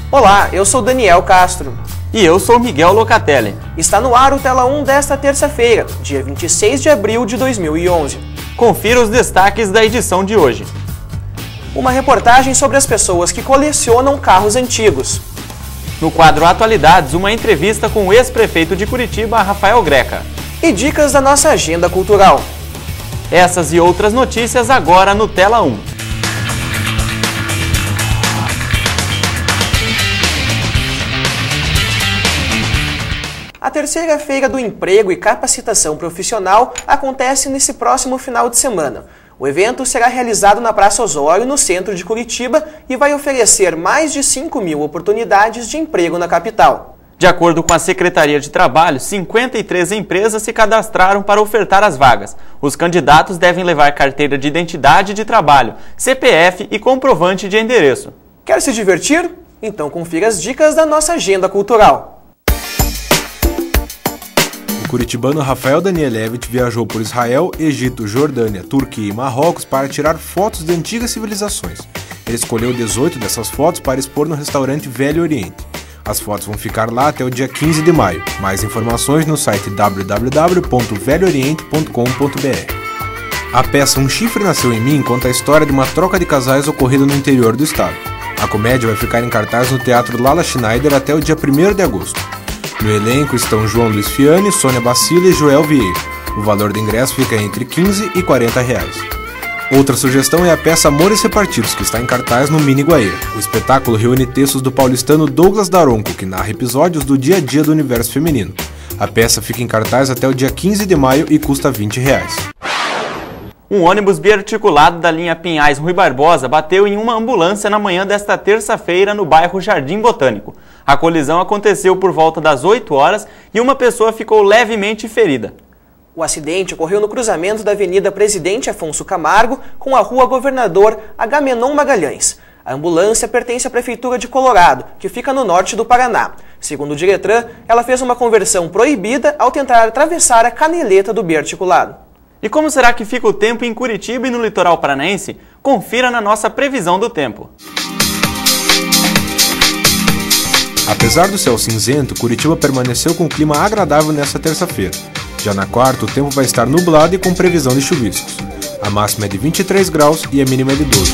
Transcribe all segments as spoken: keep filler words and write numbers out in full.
Olá, eu sou Daniel Castro. E eu sou Miguel Locatelli. Está no ar o Tela um desta terça-feira, dia vinte e seis de abril de dois mil e onze. Confira os destaques da edição de hoje. Uma reportagem sobre as pessoas que colecionam carros antigos. No quadro Atualidades, uma entrevista com o ex-prefeito de Curitiba, Rafael Greca. E dicas da nossa agenda cultural. Essas e outras notícias agora no Tela um. A terceira feira do emprego e capacitação profissional acontece nesse próximo final de semana. O evento será realizado na Praça Osório, no centro de Curitiba, e vai oferecer mais de cinco mil oportunidades de emprego na capital. De acordo com a Secretaria de Trabalho, cinquenta e três empresas se cadastraram para ofertar as vagas. Os candidatos devem levar carteira de identidade de trabalho, C P F e comprovante de endereço. Quer se divertir? Então confira as dicas da nossa agenda cultural. O curitibano Rafael Danielewicz viajou por Israel, Egito, Jordânia, Turquia e Marrocos para tirar fotos de antigas civilizações. Ele escolheu dezoito dessas fotos para expor no restaurante Velho Oriente. As fotos vão ficar lá até o dia quinze de maio. Mais informações no site w w w ponto velho oriente ponto com ponto b r. A peça Um Chifre Nasceu em Mim conta a história de uma troca de casais ocorrida no interior do estado. A comédia vai ficar em cartaz no Teatro Lala Schneider até o dia primeiro de agosto. No elenco estão João Luiz Fiani, Sônia Bacila e Joel Vieira. O valor do ingresso fica entre quinze e quarenta reais. Outra sugestão é a peça Amores Repartidos, que está em cartaz no Mini Guaíra. O espetáculo reúne textos do paulistano Douglas Daronco, que narra episódios do dia a dia do universo feminino. A peça fica em cartaz até o dia quinze de maio e custa vinte reais. Um ônibus biarticulado da linha Pinhais-Rui Barbosa bateu em uma ambulância na manhã desta terça-feira no bairro Jardim Botânico. A colisão aconteceu por volta das oito horas e uma pessoa ficou levemente ferida. O acidente ocorreu no cruzamento da Avenida Presidente Afonso Camargo com a Rua Governador Agamenon Magalhães. A ambulância pertence à Prefeitura de Colorado, que fica no norte do Paraná. Segundo o Diretran, ela fez uma conversão proibida ao tentar atravessar a caneleta do biarticulado. E como será que fica o tempo em Curitiba e no litoral paranaense? Confira na nossa previsão do tempo. Apesar do céu cinzento, Curitiba permaneceu com clima agradável nesta terça-feira. Já na quarta, o tempo vai estar nublado e com previsão de chuviscos. A máxima é de vinte e três graus e a mínima é de doze.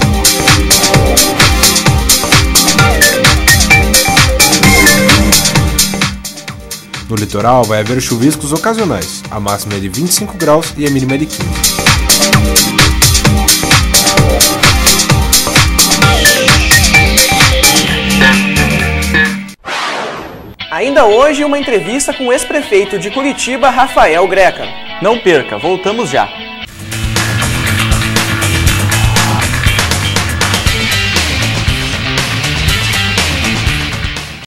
No litoral vai haver chuviscos ocasionais. A máxima é de vinte e cinco graus e a mínima é de quinze. Ainda hoje, uma entrevista com o ex-prefeito de Curitiba, Rafael Greca. Não perca, voltamos já!